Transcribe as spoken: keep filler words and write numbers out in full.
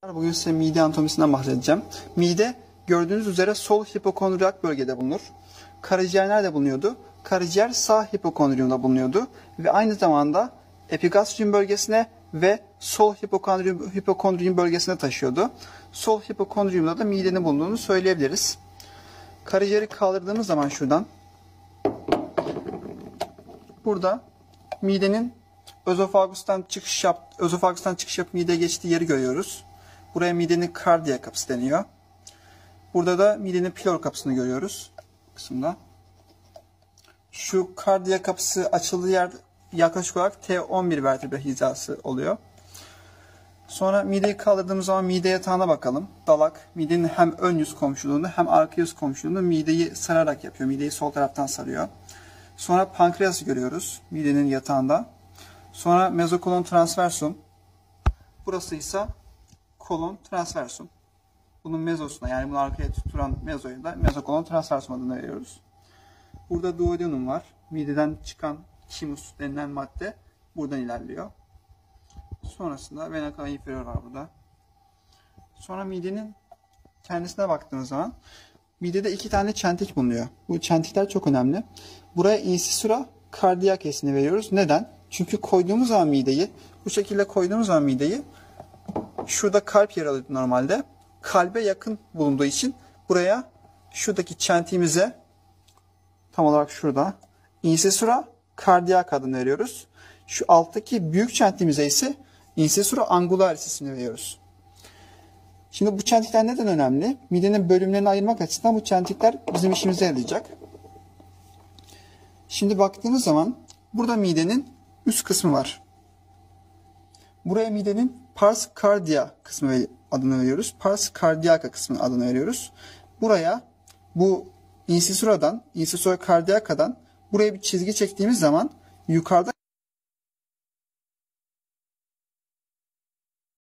Bugün size mide anatomisinden bahsedeceğim. Mide gördüğünüz üzere sol hipokondriyak bölgede bulunur. Karaciğer nerede bulunuyordu? Karaciğer sağ hipokondriyumda bulunuyordu. Ve aynı zamanda epigastrium bölgesine ve sol hipokondriyum, hipokondriyum bölgesine taşıyordu. Sol hipokondriyumda da midenin bulunduğunu söyleyebiliriz. Karaciğeri kaldırdığımız zaman şuradan, burada midenin özofagustan çıkış yap, özofagustan çıkış yapıp mideye geçtiği yeri görüyoruz. Buraya midenin kardiyak kapısı deniyor. Burada da midenin pilor kapısını görüyoruz. Bu kısımda. Şu kardiyak kapısı açıldığı yer yaklaşık olarak T on bir vertebre hizası oluyor. Sonra mideyi kaldırdığımız zaman mide yatağına bakalım. Dalak midenin hem ön yüz komşuluğunda hem arka yüz komşuluğunda mideyi sararak yapıyor. Mideyi sol taraftan sarıyor. Sonra pankreası görüyoruz midenin yatağında. Sonra mezokolon transversum. Burası ise kolon transversum. Bunun mezosuna, yani bunu arkaya tuturan mezoya da mezokolon transversum adını veriyoruz. Burada duodenum var. Mideden çıkan thymus denilen madde buradan ilerliyor. Sonrasında vena cava inferior var burada. Sonra midenin kendisine baktığımız zaman midede iki tane çentik bulunuyor. Bu çentikler çok önemli. Buraya incisura cardiaces'ini veriyoruz. Neden? Çünkü koyduğumuz zaman mideyi, bu şekilde koyduğumuz zaman mideyi, şurada kalp yer alıyor normalde. Kalbe yakın bulunduğu için buraya, şuradaki çentiğimize, tam olarak şurada, incisura cardiac adını veriyoruz. Şu alttaki büyük çentiğimize ise incisura angularis ismini veriyoruz. Şimdi bu çentikler neden önemli? Midenin bölümlerini ayırmak açısından bu çentikler bizim işimize yarayacak. Şimdi baktığımız zaman burada midenin üst kısmı var. Buraya midenin pars cardia kısmı adını veriyoruz. Pars cardiaca kısmının adını veriyoruz. Buraya bu incisuradan, incisura cardiaca'dan buraya bir çizgi çektiğimiz zaman yukarıda